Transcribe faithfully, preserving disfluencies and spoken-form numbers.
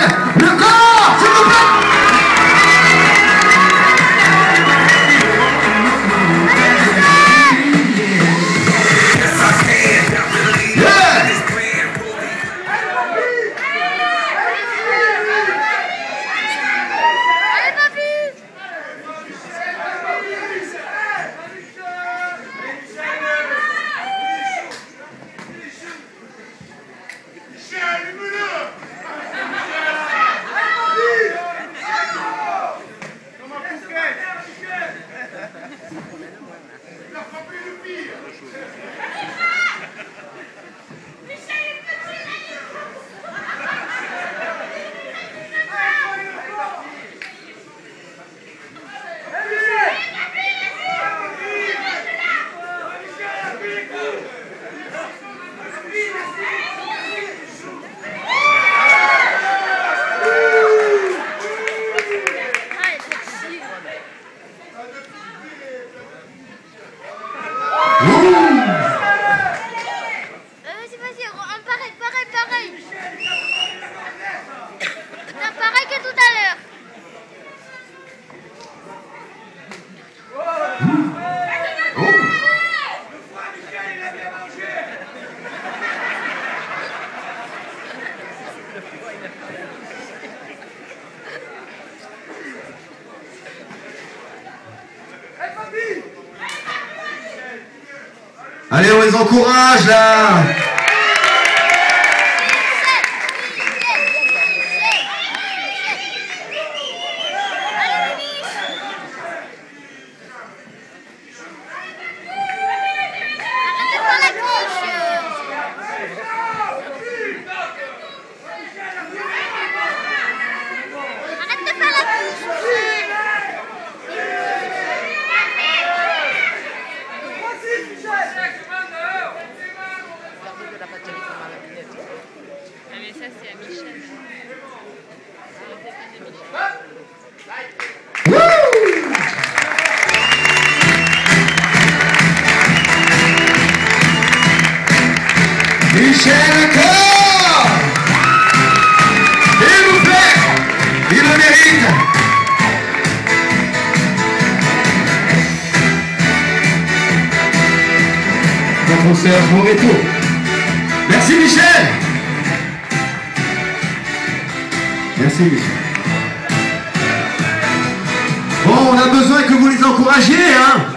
Le corps, s'il vous plaît. Allez, on les encourage là. Michel encore. S'il vous plaît, il le mérite. Un concert bon retour. Merci Michel. Merci Michel. Bon, on a besoin que vous les encouragiez, hein.